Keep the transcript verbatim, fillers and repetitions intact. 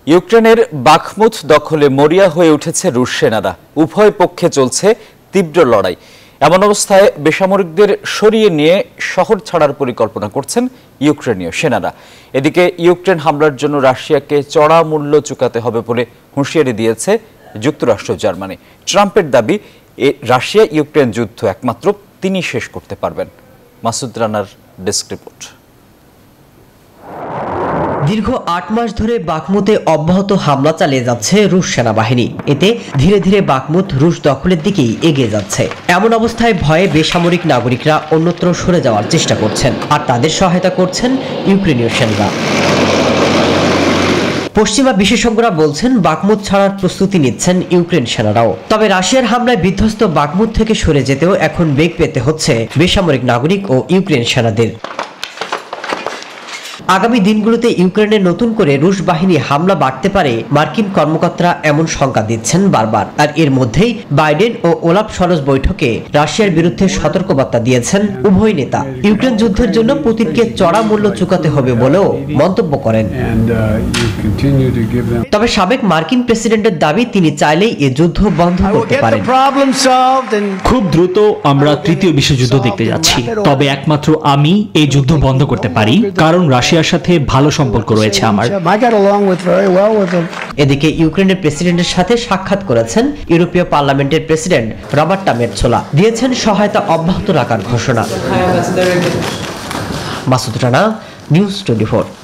ইউক্রেনের বাখমুত দখলে মরিয়া হয়ে উঠেছে রুশ সেনারা। উভয় পক্ষে চলছে তীব্র লড়াই। এমন অবস্থায় বেসামরিকদের সরিয়ে নিয়ে শহর ছাড়ার পরিকল্পনা করছেন ইউক্রেনীয় সেনারা। এদিকে ইউক্রেন হামলার জন্য রাশিয়াকে চড়া মূল্য চুকাতে হবে বলে হুঁশিয়ারি দিয়েছে যুক্তরাষ্ট্র জার্মানি। ট্রাম্পের দাবি, এ রাশিয়া ইউক্রেন যুদ্ধ একমাত্র তিনি শেষ করতে পারবেন। মাসুদ রানার ডেস্ক রিপোর্ট। দীর্ঘ আট মাস ধরে বাখমুতে অব্যাহত হামলা চালিয়ে যাচ্ছে রুশ সেনাবাহিনী। এতে ধীরে ধীরে বাখমুত রুশ দখলের দিকেই এগিয়ে যাচ্ছে। এমন অবস্থায় ভয়ে বেসামরিক নাগরিকরা অন্যত্র সরে যাওয়ার চেষ্টা করছেন, আর তাদের সহায়তা করছেন ইউক্রেনীয় সেনারা। পশ্চিমা বিশেষজ্ঞরা বলছেন বাখমুত ছাড়ার প্রস্তুতি নিচ্ছেন ইউক্রেন সেনারাও। তবে রাশিয়ার হামলায় বিধ্বস্ত বাখমুত থেকে সরে যেতেও এখন বেগ পেতে হচ্ছে বেসামরিক নাগরিক ও ইউক্রেন সেনাদের। আগামী দিনগুলোতে ইউক্রেনে নতুন করে রুশ বাহিনী হামলা বাড়তে পারে মার্কিন কর্মকর্তারা এমন শঙ্কা দিচ্ছেন বারবার। আর এর মধ্যেই বাইডেন ও ওলাফ শলজ বৈঠকে রাশিয়ার বিরুদ্ধে সতর্কবার্তা দিয়েছেন উভয় নেতা। ইউক্রেন যুদ্ধের জন্য পুতিনকে চড়া মূল্য চুকাতে হবে বলেও মন্তব্য করেন। তবে সাবেক মার্কিন প্রেসিডেন্টের দাবি, তিনি চাইলেই এই যুদ্ধ বন্ধ করতে পারেন। খুব দ্রুত আমরা তৃতীয় বিশ্বযুদ্ধ দেখতে যাচ্ছি, তবে একমাত্র আমি এই যুদ্ধ বন্ধ করতে পারি, কারণ রাশিয়ার সাথে ভালো সম্পর্ক রয়েছে আমার। এদিকে ইউক্রেনের প্রেসিডেন্টের সাথে সাক্ষাৎ করেছেন ইউরোপীয় পার্লামেন্টের প্রেসিডেন্ট রবার্টা মেটসোলা। দিয়েছেন সহায়তা অব্যাহত রাখার ঘোষণা। Masud Rana, news twenty four.